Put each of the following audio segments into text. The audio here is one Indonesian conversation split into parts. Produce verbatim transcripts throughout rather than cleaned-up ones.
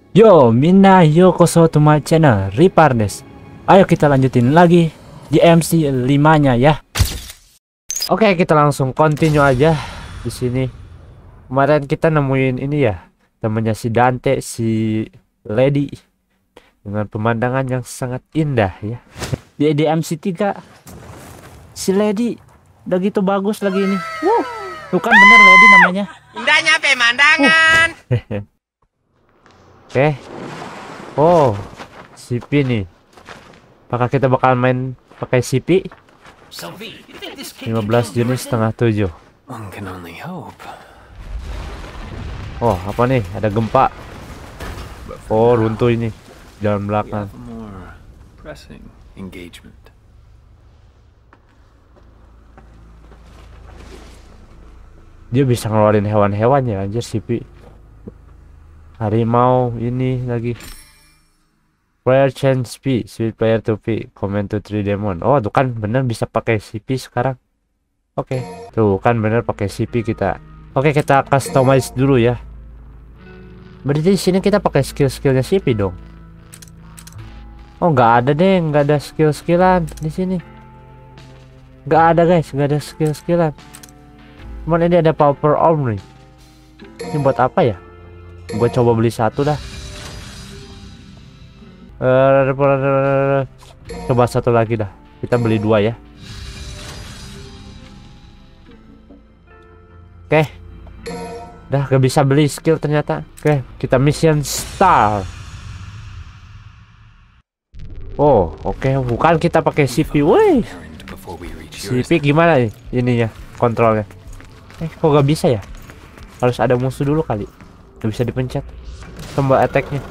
Yo, Minna, yokoso to my channel, Ripardes. Ayo kita lanjutin lagi di M C lima-nya ya. Oke, kita langsung continue aja di sini. Kemarin kita nemuin ini ya, temannya si Dante, si Lady, dengan pemandangan yang sangat indah ya. Di, di M C tiga si Lady udah gitu bagus lagi ini. Wuh, tuh kan bener Lady namanya. Indahnya pemandangan. Uh. Oke. Oh, C P nih. Apakah kita bakal main pakai C P? lima belas Juni setengah tujuh. Oh, apa nih? Ada gempa. Oh, runtuh ini. Jalan belakang. Dia bisa ngeluarin hewan-hewan ya, anjir C P. Harimau ini lagi. Player change P, switch player to P, comment to three demon. Oh, tuh kan bener bisa pakai C P sekarang. Oke, okay. Tuh kan bener pakai C P kita. Oke, okay, kita customize dulu ya. Berarti di sini kita pakai skill-skillnya C P dong. Oh, nggak ada deh, nggak ada skill-skillan di sini. Nggak ada guys, nggak ada skill-skillan. Cuman ini ada power arm nih. Ini buat apa ya? Gue coba beli satu dah. Uh, coba satu lagi dah. Kita beli dua ya. Oke. Okay. Dah gak bisa beli skill ternyata. Oke, okay, kita mission star. Oh, oke, okay. Bukan kita pakai C P. Woi. C P gimana nih ininya kontrolnya? Eh, kok gak bisa ya? Harus ada musuh dulu kali. Gak bisa dipencet tombol attack-nya.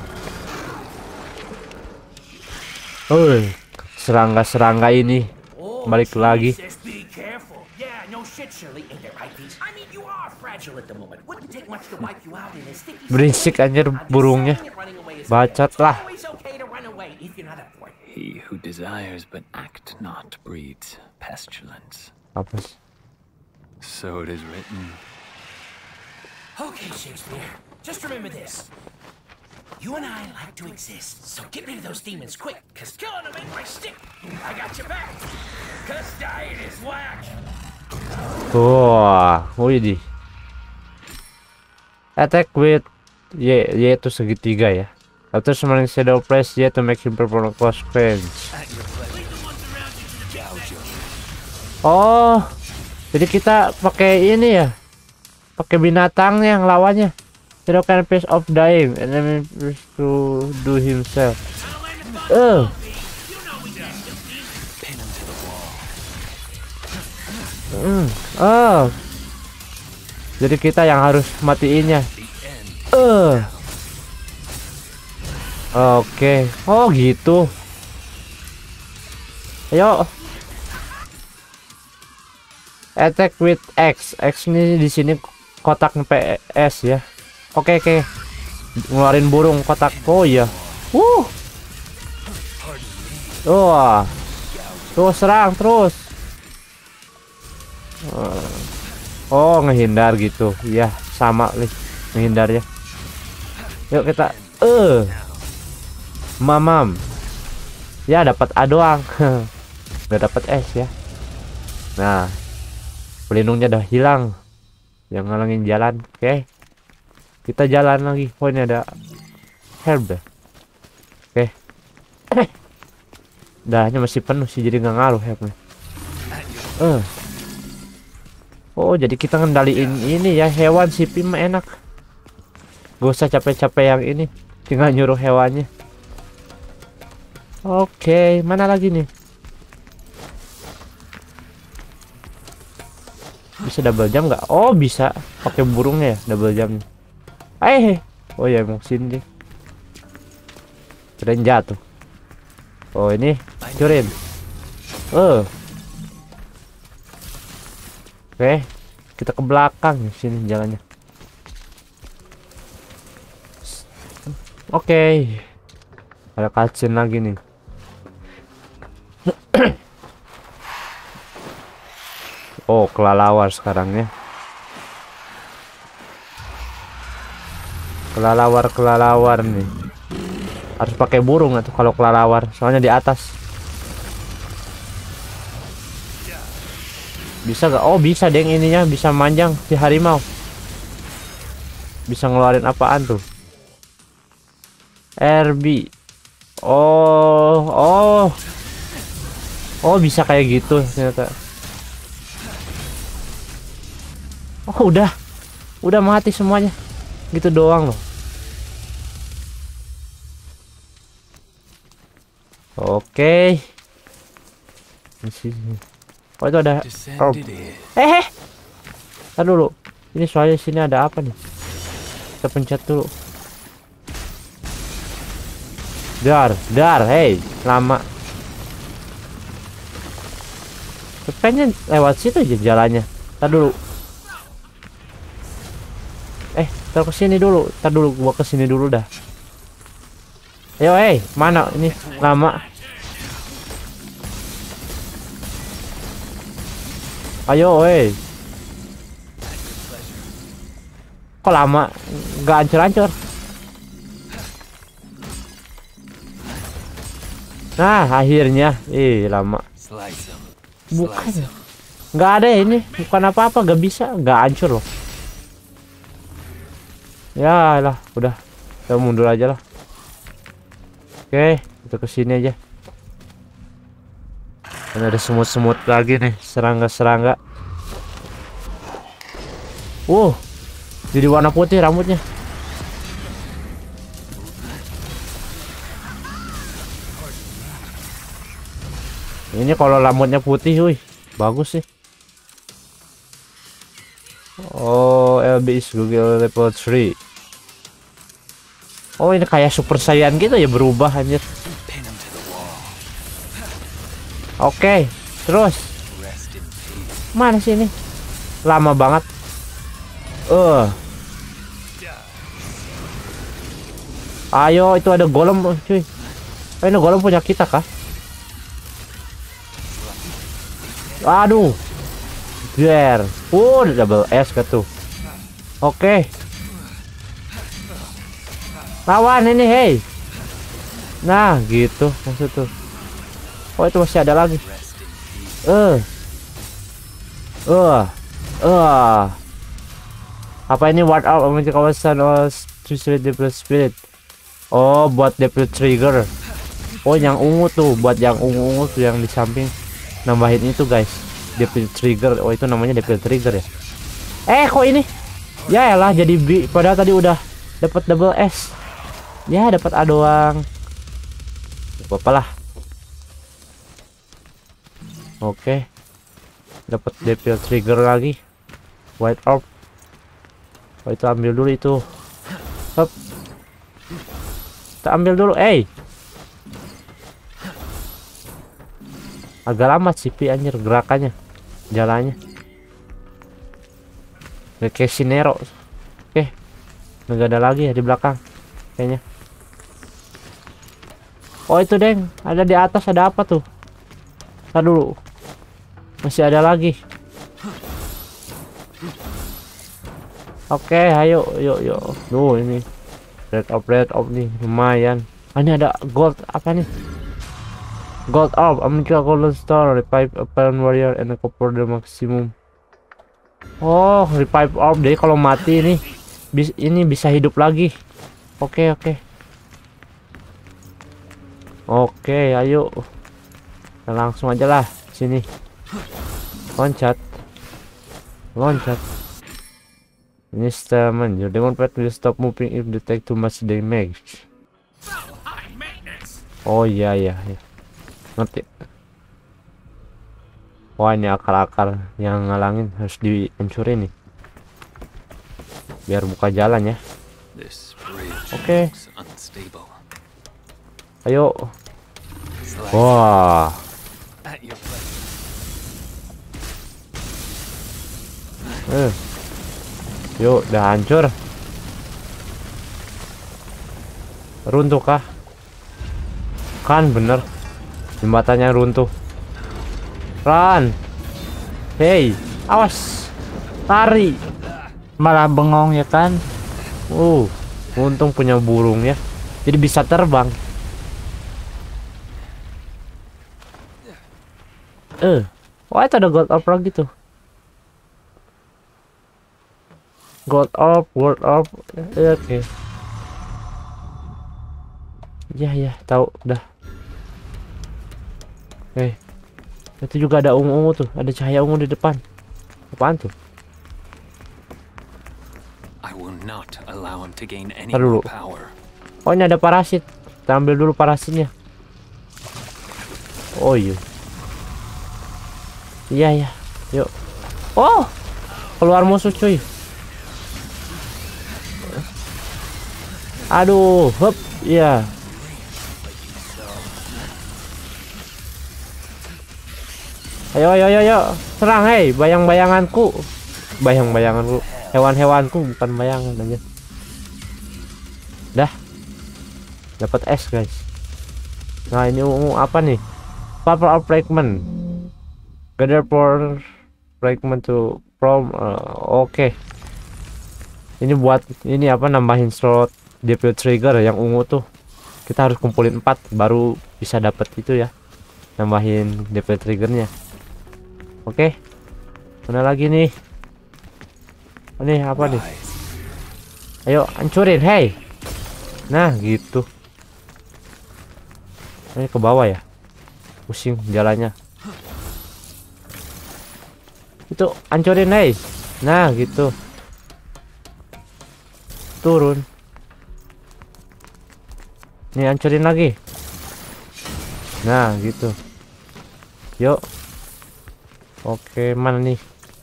Oh, serangga-serangga ini balik lagi. Berisik anjir burungnya. Bacot lah. He who desires but act not breeds pestilence. Apa? So it is written. Okay, Shakespeare, just remember this. You and I like to exist, so get rid of those demons quick, cause killing them ain't my stick. I got your back, cause dying is whack. Wah, oh, wih di. Attack with Y, Y itu segitiga ya. After summoning shadow press Y to make him perform close range. Oh, jadi kita pakai ini ya. Pakai binatang yang lawannya. Shadow can face of dying and then to do himself. Eh. Uh. Oh. Jadi kita yang harus matiinnya. Eh. Uh. Oke. Okay. Oh gitu. Ayo. Attack with X. X ini di sini kotak P S ya. Oke, okay, oke. Okay. Ngeluarin burung kotak. Oh iya. Wuh. Wah. Tuh serang terus. Oh, ngehindar gitu. Iya, sama nih menghindar ya. Yuk kita eh uh. Mamam. Ya dapat A doang. Nggak dapat S ya. Nah. Pelindungnya udah hilang. Yang ngalangin jalan. Oke. Okay. Kita jalan lagi. Oh, ini ada herb. Oke. Okay. Dahnya masih penuh sih, jadi nggak ngaruh herbnya. Uh. Oh, jadi kita ngendaliin ini ya, hewan C P mah enak. Gak usah capek-capek yang ini, tinggal nyuruh hewannya. Oke, okay. Mana lagi nih? Bisa double jump nggak? Oh, bisa pakai burungnya ya, double jump. Eh, oh ya mau sini. Keren jatuh. Oh ini, curin. Oh, oke, okay. Kita ke belakang sini jalannya. Oke, okay. Ada cutscene lagi nih. Oh, kelalawar sekarang ya. Kelalawar kelalawar nih. Harus pakai burung atau kalau kelelawar, soalnya di atas. Bisa gak? Oh bisa deng, ininya bisa manjang si harimau. Bisa ngeluarin apaan tuh? R B. Oh, oh. Oh bisa kayak gitu ternyata. Oh udah. Udah mati semuanya. Gitu doang loh. Oke. Di sini. Oh itu ada. Oh. Eh. Ntar dulu. Ini soalnya sini ada apa nih? Kita pencet dulu. Dar, dar, hey, lama. Kayaknya lewat situ aja jalannya. Ntar dulu. Eh, ntar kesini dulu. Ntar dulu, gua kesini dulu dah. Ayo, hey, mana ini lama? Ayo, hey. Kok lama? Nggak hancur-hancur. Nah, akhirnya. Ih, lama. Bukan. Nggak ada ya ini. Bukan apa-apa, nggak bisa. Nggak hancur loh. Ya lah, udah. Kita mundur aja lah. Oke, kita kesini aja. Dan ada semut-semut lagi nih, serangga-serangga. Wow, jadi warna putih rambutnya. Ini kalau rambutnya putih, wih, bagus sih. Oh, L B is Google level three. Oh, ini kayak Super Saiyan gitu ya, berubah anjir. Oke, terus mana sih ini? Lama banget. Eh, uh. Ayo, itu ada golem, cuy. Oh, ini golem punya kita kah? Aduh, der, oh double S ke tuh. Oke, lawan ini, hey. Nah, gitu maksud tuh. Oh itu masih ada lagi. Eh, eh, eh. Apa ini ward out menjadi kawasan oh Devil Spirit. Oh buat Devil Trigger. Oh yang ungu tuh, buat yang ungu-ungu tuh yang di samping. Nambahin itu guys, Devil Trigger. Oh itu namanya Devil Trigger ya. Eh kok ini? Ya elah jadi B. Padahal tadi udah dapat double S. Ya dapat A doang. Apalah. Oke, dapat Devil Trigger lagi. White Orb. Oh itu ambil dulu itu. Hop. Kita ambil dulu. Eh. Agak lama sih Pi anjir gerakannya, jalannya. Nggak kayak Sinero. Oke, nggak ada lagi ya di belakang kayaknya. Oh itu deng, ada di atas ada apa tuh? Ntar dulu, masih ada lagi. Oke, ayo, yuk, yuk. Duh ini red orb, red orb nih lumayan. Ah, ini ada gold apa nih? Gold orb, Amica golden star, revive apparent warrior and a copper the maximum. Oh, revive orb deh kalau mati ini. Bis ini bisa hidup lagi. Oke, oke. Oke, ayo. Kita langsung aja lah sini. Loncat. Loncat. Ini statement. Your demon pet will stop moving if they take too much damage. Oh iya iya, iya. Ngerti. Wah ini akar-akar yang ngalangin harus dihancurin nih. Biar buka jalan ya. Oke. Ayo. Wah. Eh. Yuk, udah hancur. Runtuh kah? Kan bener. Jembatannya runtuh. Run. Hey, awas. Lari. Malah bengong ya kan? Uh, untung punya burung ya. Jadi bisa terbang. Eh, oh itu ada gold orb lagi tuh. Gold orb, gold orb. Eh, oke. Okay. Ya ya, tahu udah. Oke. Okay. Itu juga ada ungu-ungu tuh, ada cahaya ungu di depan. Apaan tuh? I will not allow him to gain any Ntar dulu. more power. Oh, ini ada parasit. Kita ambil dulu parasitnya. Oh iya. Iya ya. Yuk. Oh, keluar musuh cuy. Aduh, hop, iya. Ayo, ayo, ayo, ayo, serang, hei, bayang-bayanganku, bayang-bayanganku, hewan-hewanku, bukan bayangan aja. Dah, dapat es guys. Nah ini ungu apa nih? Purple fragment. Gather for fragment to from. Uh, Oke. Okay. Ini buat ini apa nambahin slot D P trigger yang ungu tuh. Kita harus kumpulin empat baru bisa dapat itu ya. Nambahin D P triggernya. Oke. Okay. Mana lagi nih? Ini apa nih? Ayo hancurin, hey. Nah, gitu. Ini ke bawah ya. Pusing jalannya. Itu hancurin, hey. Nah, gitu. Turun. Nih hancurin lagi. Nah, gitu. Yuk. Oke, mana nih?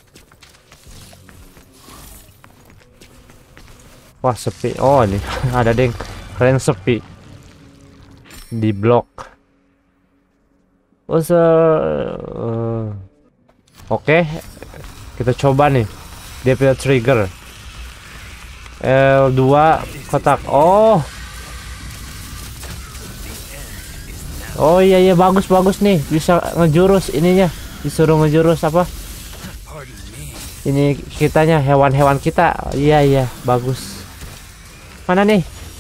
Wah, sepi. Oh, ini ada deng. Keren sepi. Di blok. Oh, se uh. Oke. Kita coba nih. D P trigger. L dua kotak. Oh. Oh iya iya bagus bagus nih. Bisa ngejurus ininya. Disuruh ngejurus apa? Ini kitanya hewan-hewan kita. Iya iya bagus. Mana nih?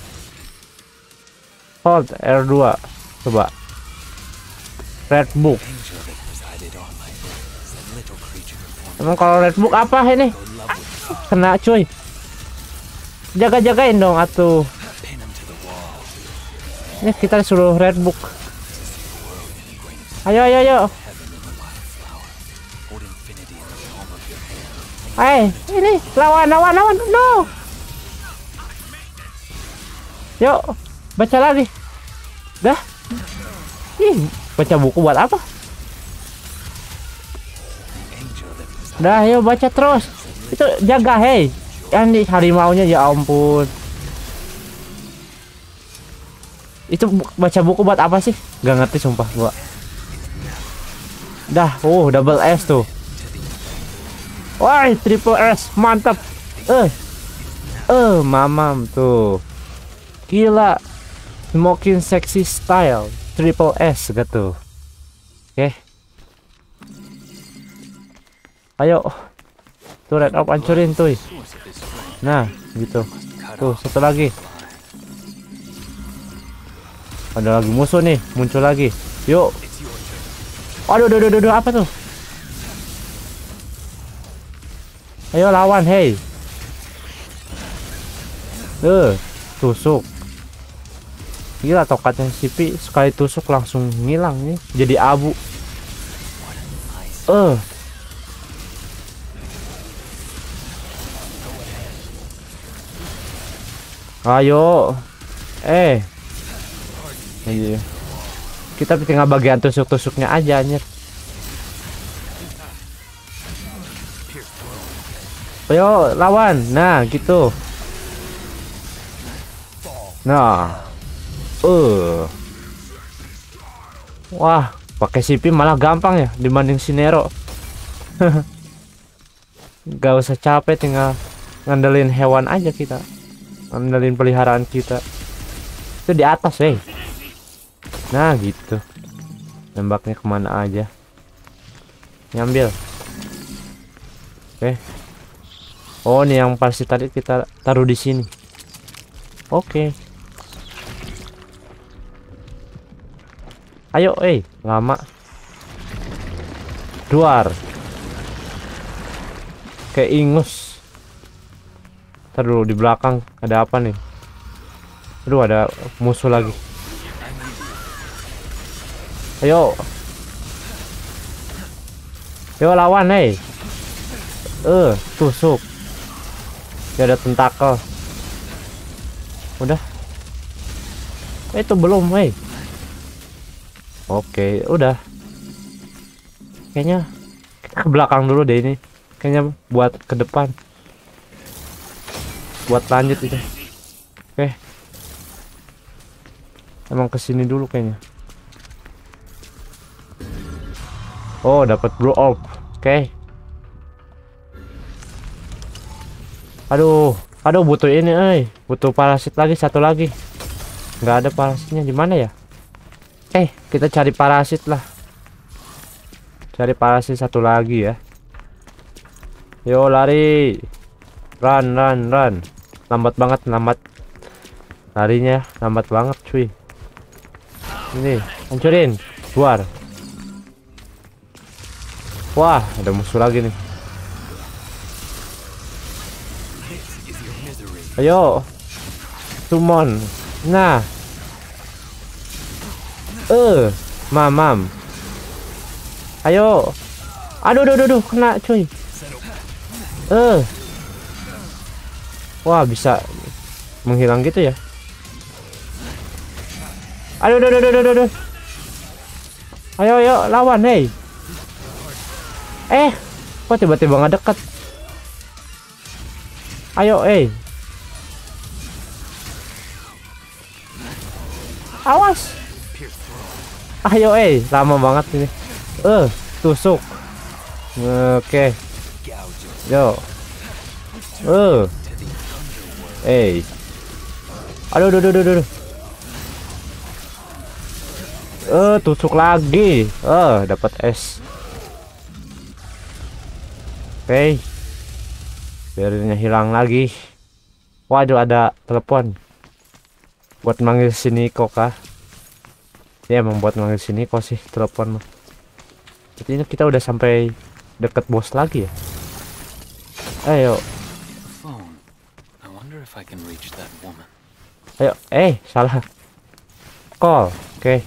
Hold R dua. Coba. Red book. Emang kalau red book apa ini? Ah, kena cuy. Jaga-jagain dong atuh. Ini kita suruh red book. Ayo ayo ayo. Eh, ini lawan lawan lawan. No. Yuk, baca lagi. Dah. Ih, baca buku buat apa? Dah, yuk baca terus. Itu jaga, hei. Yang di harimaunya ya ampun. Itu baca buku buat apa sih? Gak ngerti sumpah gua. Dah, oh double S tuh. Wah, triple S, mantap. Eh, eh, mamam tuh. Gila, smoking sexy style, triple S gitu. Oke. Okay. Ayo, tuh red up hancurin tuh. Nah, gitu. Tuh satu lagi. Ada lagi musuh nih, muncul lagi. Yuk. Aduh, aduh, aduh, aduh, apa tuh? Ayo lawan, hey. Eh, tusuk. Gila tokatnya C P sekali tusuk langsung ngilang nih, jadi abu. Eh. Ayo. Eh. Iya. Kita tinggal bagian tusuk-tusuknya aja anjir. Ayo lawan. Nah, gitu. Nah. Uh. Wah, pakai C P malah gampang ya dibanding si Nero. Gak usah capek, tinggal ngandelin hewan aja kita. Ngandelin peliharaan kita. Itu di atas, eh. Nah, gitu. Nembaknya kemana aja. Nyambil. Oke. Oh, nih yang pasti tadi kita taruh di sini. Oke. Ayo, eh, lama. Duar. Kayak ingus. Ntar dulu di belakang ada apa nih? Aduh, ada musuh lagi. Ayo. Yo lawan, hei. Eh, tusuk. Dia ada tentakel. Udah. Itu belum, hei. Oke, udah. Kayaknya kita ke belakang dulu deh ini. Kayaknya buat ke depan. Buat lanjut itu. Oke. Emang kesini dulu kayaknya. Oh, dapat blue orb. Oke. Aduh, aduh butuh ini, eh. Butuh parasit lagi, satu lagi. Nggak ada parasitnya di mana ya? Eh, kita cari parasit lah. Cari parasit satu lagi ya. Yo lari. Run, run, run. Lambat banget, lambat. Larinya lambat banget, cuy. Ini, hancurin. Luar. Wah, ada musuh lagi nih. Ayo. Summon. Nah. Eh, mamam. Ayo. Aduh, aduh, aduh, kena, cuy. Eh. Wah, bisa menghilang gitu ya. Aduh, aduh, aduh, aduh, aduh. Ayo, ayo, lawan, hei. Eh, kok tiba-tiba nggak dekat? Ayo, eh. Awas. Ayo, eh, lama banget ini. Eh, tusuk. Oke. Yo. Eh. Eh. Aduh, aduh, aduh, aduh. Eh, tusuk lagi. Eh, dapat es. Oke. Biarnya hilang lagi. Waduh, ada telepon. Buat manggil sini kok kah? Ya emang buat manggil sini kok sih telepon mah. Jadi ini kita udah sampai deket bos lagi ya. Ayo. Ayo, eh salah. Call, oke. Okay.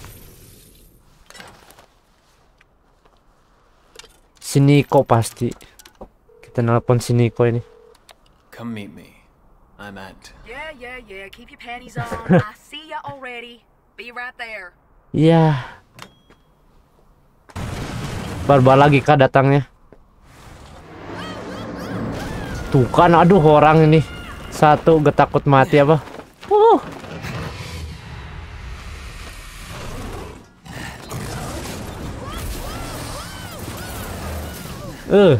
Sini kok pasti. Kita nelpon sini kok ini. Come meet me. I'm at. Yeah, yeah, yeah. Keep your panties on. I see ya already. Be right there. Iya. Barbar lagi kah datangnya? Tuh kan, aduh orang ini. Satu gak takut mati apa? Uh. Eh.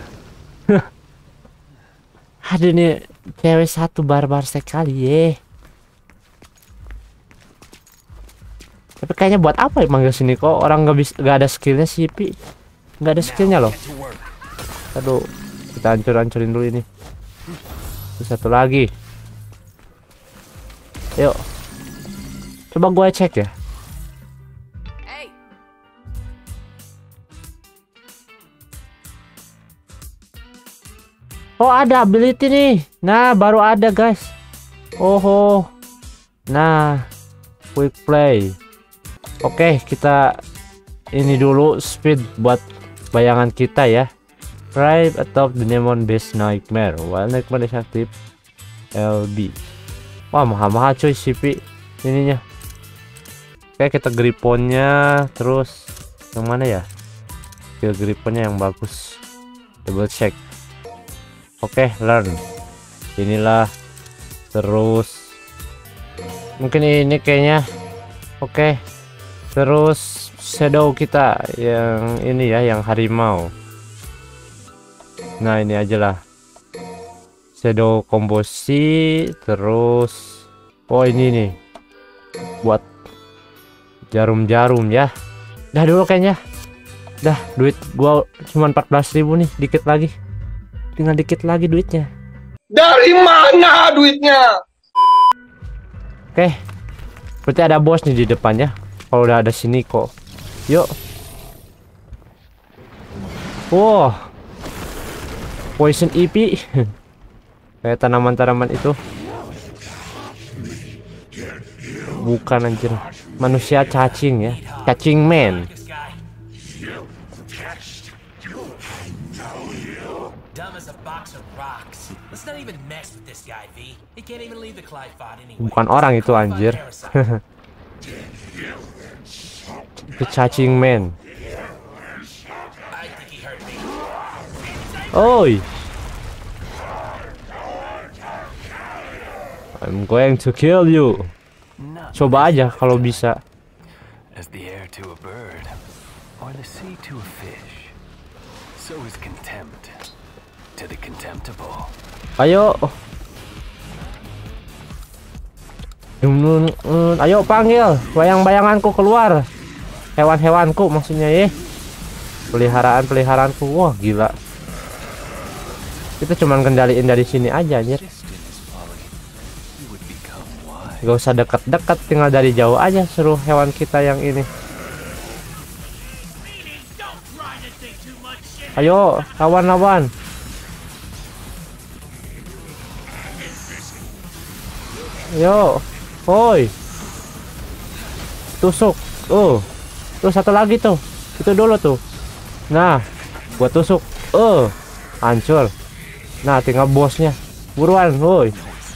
Aduh nih cewek satu barbar sekali ya. Tapi kayaknya buat apa ya manggil sini kok orang nggak bisa nggak ada skillnya sih Pi. Nggak ada skillnya loh. Aduh, kita hancur-hancurin dulu ini. Terus satu lagi. Yuk. Coba gue cek ya. Oh, ada ability nih. Nah, baru ada, guys. Oh, nah, quick play. Oke, kita ini dulu speed buat bayangan kita ya. Drive atop the Demon Base Nightmare. While Nightmare is active, L B. Wah, mahal-mahal cuy C P ininya. Oke, kita griponnya terus yang mana ya? Skill griponnya yang bagus. Double check. Oke, learn. Inilah terus. Mungkin ini kayaknya. Oke. Terus shadow kita yang ini ya, yang harimau. Nah, ini aja lah. Shadow kombosi terus. Oh, ini nih. Buat jarum-jarum ya. Dah dulu kayaknya. Dah, duit gua cuma empat belas ribu nih, dikit lagi. Tinggal dikit lagi duitnya. Dari mana duitnya? Oke. Berarti ada bos nih di depannya. Kalau udah ada sini kok. Yuk. Wow, poison E P. Kayak tanaman-tanaman itu. Bukan anjir, manusia cacing ya, cacing man. This guy. Dumb as a box of rocks. Let's not even mess with this guy, V. He can't even leave the Clyphod anyway. Bukan orang itu anjir. Itu cacing man. I think he hurt me. Oi, I'm going to kill you. Not Coba aja kalau bisa. as the air to a bird, or the sea to a fish, so is contempt to the contemptible. Ayo. Dum, dum, ayo panggil bayang-bayanganku keluar. Hewan-hewanku maksudnya ya. Peliharaan-peliharaanku. Wah, gila. Kita cuman kendaliin dari sini aja anjir. Gak usah dekat-dekat, tinggal dari jauh aja suruh hewan kita yang ini. Ayo, lawan-lawan. Ayo, woi. Tusuk. Oh. Tuh satu lagi tuh. Itu dulu tuh. Nah, gua tusuk. Oh, hancur. Nah, tinggal bosnya. Buruan, woi.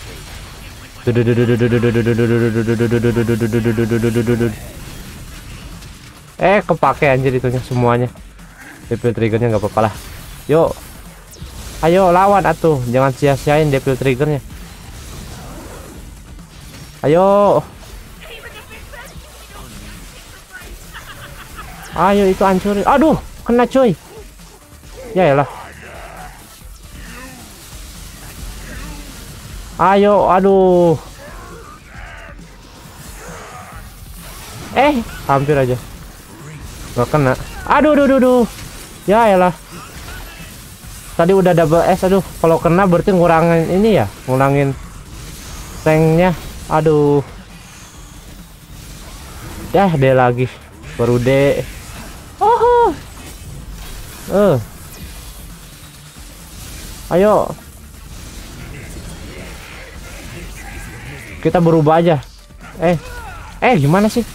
Eh, kepake anjir itunya semuanya. Devil triggernya nggak apa-apa lah. Yuk, ayo lawan atuh, jangan sia-siain devil triggernya. Ayo, ayo itu hancurin. Aduh, kena coy. Ya elah. Ayo, aduh. Eh, hampir aja. Gak kena. Aduh, aduh, aduh, aduh. Ya elah. Tadi udah double S, aduh. Kalau kena berarti ngurangin ini ya, ngurangin tanknya. Aduh. Ya, D lagi. Baru D. Oh. Eh. Ayo. Kita berubah aja. Eh, eh gimana sih?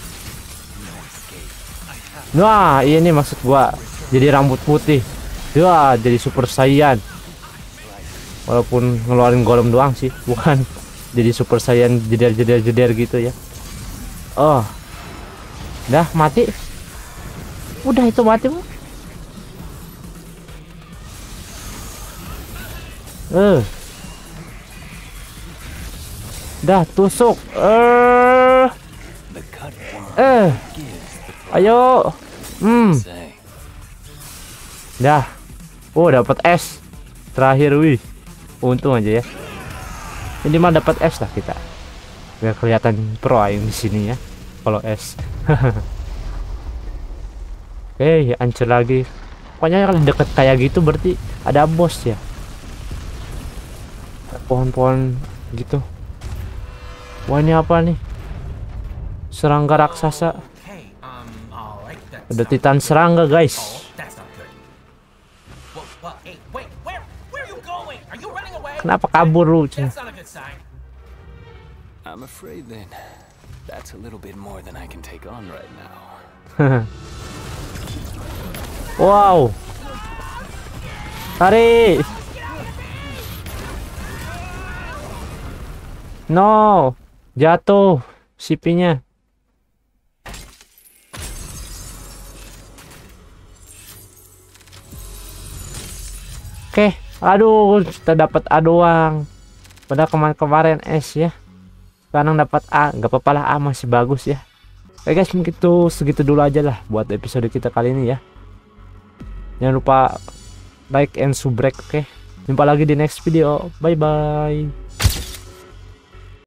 Wah, ini maksud gua. Jadi rambut putih. Wah, jadi Super Saiyan. Walaupun ngeluarin golem doang sih, bukan jadi Super Saiyan jeder-jeder-jeder gitu ya. Oh, dah mati. Udah itu mati. Eh. Dah tusuk. Eh. Eh. Ayo. Hmm. Dah. Oh, dapat S. Terakhir wih. Untung aja ya. Ini mah dapat S lah kita. Biar kelihatan pro yang di sini ya. Kalau S. Hei, hancur lagi. Pokoknya kalau deket kayak gitu berarti ada bos ya. Pohon-pohon gitu. Wah, ini apa nih? Serangga raksasa. Hey, um, all right, that's Ada not- titan serangga, guys. Oh, that's not good. Well, well, hey, wait, where, where are you going? Are you running away? Kenapa kabur lu? That's not a good sign. I'm afraid then that's a little bit more than I can take on right now. Wow. Tarik. No. Jatuh C P-nya. Oke, aduh, kita dapat A doang. Padahal kemarin-kemarin S ya. Sekarang dapat A, nggak apa-apa lah, A masih bagus ya. Oke guys, mungkin itu segitu dulu aja lah buat episode kita kali ini ya. Jangan lupa like and subrek, oke. Jumpa lagi di next video. Bye bye.